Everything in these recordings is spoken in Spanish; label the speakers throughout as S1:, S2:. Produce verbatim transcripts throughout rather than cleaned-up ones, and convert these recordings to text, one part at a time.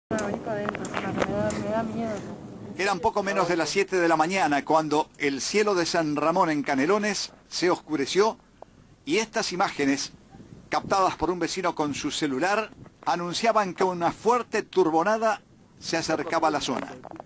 S1: Eran poco menos de las siete de la mañana cuando el cielo de San Ramón en Canelones se oscureció y estas imágenes, captadas por un vecino con su celular, anunciaban que una fuerte turbonada se acercaba a la zona.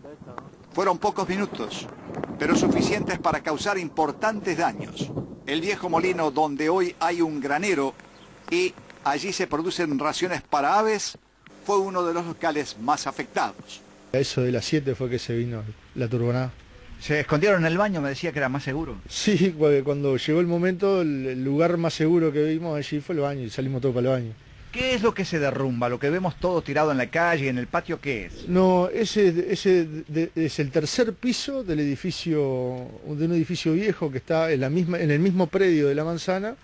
S1: Fueron pocos minutos, pero suficientes para causar importantes daños. El viejo molino donde hoy hay un granero y allí se producen raciones para aves fue uno de los locales más afectados.
S2: A eso de las siete fue que se vino la turbonada.
S1: ¿Se escondieron en el baño? Me decía que era más seguro.
S2: Sí, cuando llegó el momento, el lugar más seguro que vimos allí fue el baño y salimos todos para el baño.
S1: ¿Qué es lo que se derrumba? ¿Lo que vemos todo tirado en la calle, en el patio, qué es?
S2: No, ese, ese de, es el tercer piso del edificio, de un edificio viejo que está en, la misma, en el mismo predio de La Manzana.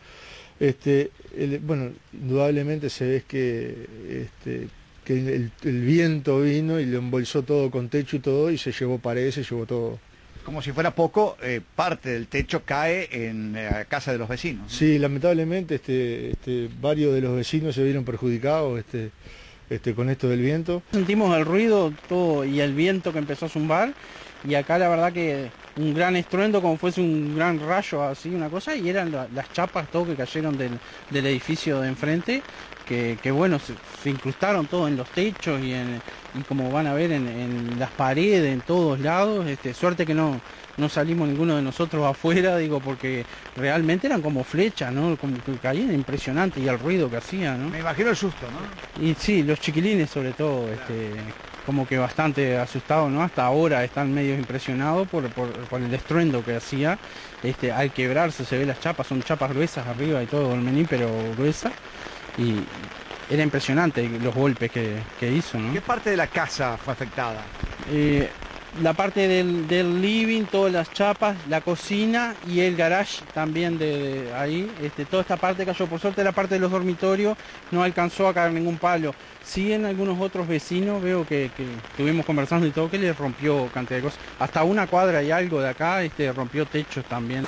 S2: Este, el, bueno, indudablemente se ve que, este, que el, el viento vino y lo embolsó todo con techo y todo y se llevó paredes, se llevó todo.
S1: Como si fuera poco, eh, parte del techo cae en la casa de los vecinos.
S2: Sí, lamentablemente este, este, varios de los vecinos se vieron perjudicados este, este, con esto del viento.
S3: Sentimos el ruido todo y el viento que empezó a zumbar y acá la verdad que un gran estruendo como fuese un gran rayo así, una cosa, y eran la, las chapas todo que cayeron del, del edificio de enfrente, que, que bueno, se, se incrustaron todo en los techos y, en, y como van a ver en, en las paredes, en todos lados. Este, suerte que no, no salimos ninguno de nosotros afuera, digo, porque realmente eran como flechas, ¿no? Como que caían impresionante y el ruido que hacían, ¿no?
S1: Me imagino el susto, ¿no?
S3: Y sí, los chiquilines sobre todo, claro. este, como que bastante asustados, ¿no? Hasta ahora están medio impresionados por, por, por el estruendo que hacía. Este, al quebrarse se ve las chapas, son chapas gruesas arriba y todo, el mení, pero gruesa. Y era impresionante los golpes que, que hizo, ¿no?
S1: ¿Qué parte de la casa fue afectada?
S3: Eh, la parte del, del living, todas las chapas, la cocina y el garage también de, de ahí. Este, toda esta parte cayó. Por suerte la parte de los dormitorios no alcanzó a caer ningún palo. Sí, en algunos otros vecinos veo que, que estuvimos conversando y todo, que les rompió cantidad de cosas. Hasta una cuadra y algo de acá este, rompió techos también.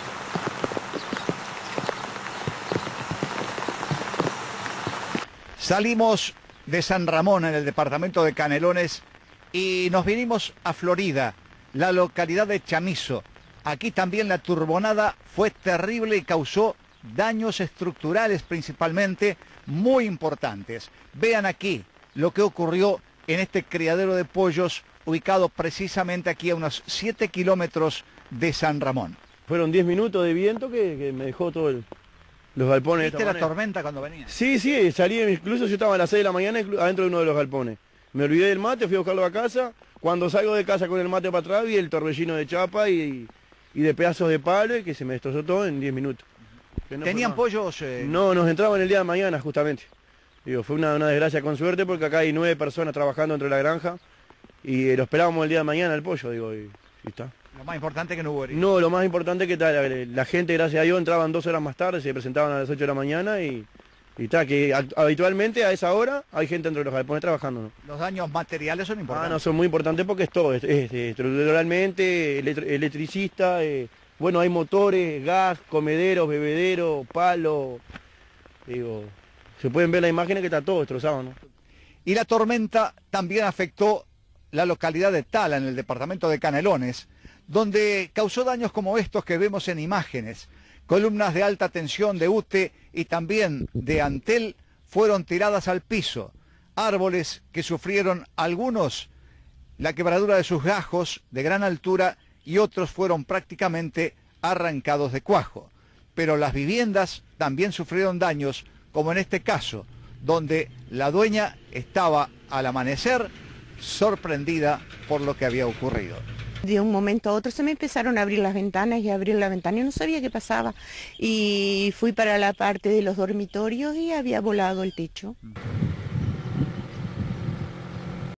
S1: Salimos de San Ramón en el departamento de Canelones y nos vinimos a Florida, la localidad de Chamizo. Aquí también la turbonada fue terrible y causó daños estructurales principalmente muy importantes. Vean aquí lo que ocurrió en este criadero de pollos ubicado precisamente aquí a unos siete kilómetros de San Ramón.
S4: Fueron diez minutos de viento que, que me dejó todo el... Los galpones.
S1: ¿Viste la tormenta cuando venía?
S4: Sí, sí, salí, incluso yo estaba a las seis de la mañana adentro de uno de los galpones. Me olvidé del mate, fui a buscarlo a casa. Cuando salgo de casa con el mate para atrás vi el torbellino de chapa y, y de pedazos de palo y que se me destrozó todo en diez minutos. No
S1: ¿Tenían pollos? Eh...
S4: No, nos entraban el día de mañana justamente. Digo, fue una, una desgracia con suerte porque acá hay nueve personas trabajando dentro de la granja y eh, lo esperábamos el día de mañana el pollo, digo, y, y está.
S1: Lo más importante es que no hubo heridos.
S4: No, lo más importante es que tal, la, la gente, gracias a Dios, entraban dos horas más tarde, se presentaban a las ocho de la mañana y está, que a, habitualmente a esa hora hay gente entre los galpones trabajando, ¿no?
S1: Los daños materiales son importantes.
S4: Ah, no, son muy importantes porque es todo, es, es, es estructuralmente, electri electricista, eh, bueno, hay motores, gas, comederos, bebederos, palo, digo, se pueden ver las imágenes que está todo destrozado, ¿no?
S1: Y la tormenta también afectó la localidad de Tala, en el departamento de Canelones, donde causó daños como estos que vemos en imágenes. Columnas de alta tensión de U T E y también de Antel fueron tiradas al piso. Árboles que sufrieron algunos la quebradura de sus gajos de gran altura y otros fueron prácticamente arrancados de cuajo. Pero las viviendas también sufrieron daños, como en este caso, donde la dueña estaba al amanecer sorprendida por lo que había ocurrido.
S5: De un momento a otro se me empezaron a abrir las ventanas y a abrir la ventana y no sabía qué pasaba. Y fui para la parte de los dormitorios y había volado el techo.